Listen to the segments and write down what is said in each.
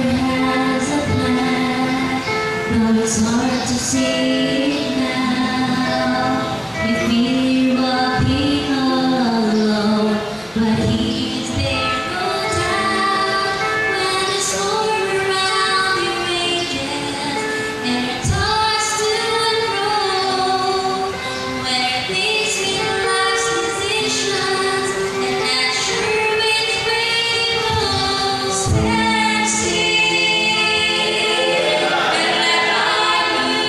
has a plan, though it's hard to see it now. You feel walking all alone, but He's there no doubt. When the storm around you rages and you're tossed to and fro, when you're facing life's decisions and not sure which way to go, stand still and let God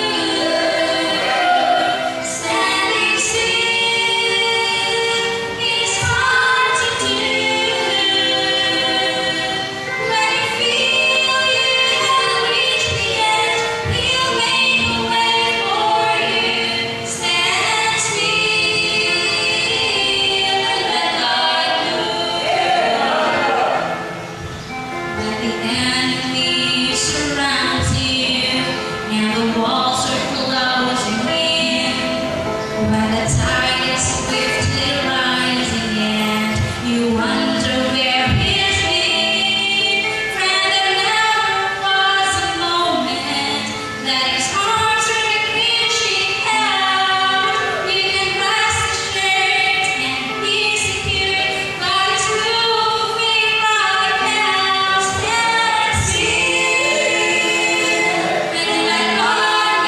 move. Standing still is hard to do. When you feel you have reached the edge, He'll make a way for you. Stand still and let God move. When the enemy surrounds you and the walls are closing in, when the tide is swiftly rising and you wonder where He's been, friend, there never was a moment that His arms were reaching out. You can rest assured and be secure. God is moving right now. Stand still and let God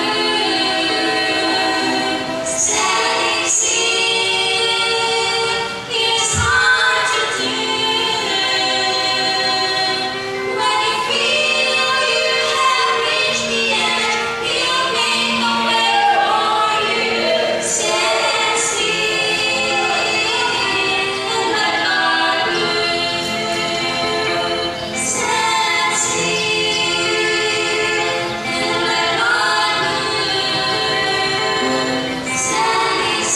move. Standing still is hard to do. When you feel you have reached the edge, He'll make a way for you. Stand still and let God move. Stand still and let God move. Standing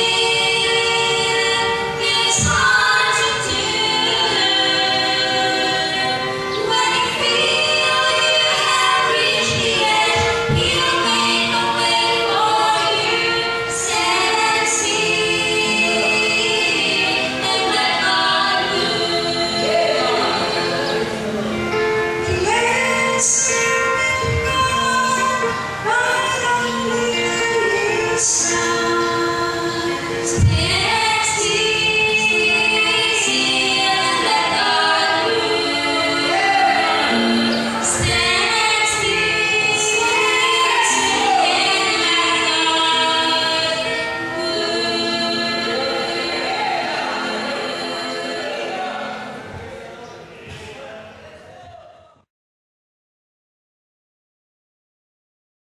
still is hard to do. When you feel you have reached the edge, He'll make a way for you. Stand still and let God move. Yes, right on the side. Stand still and let God move. Stand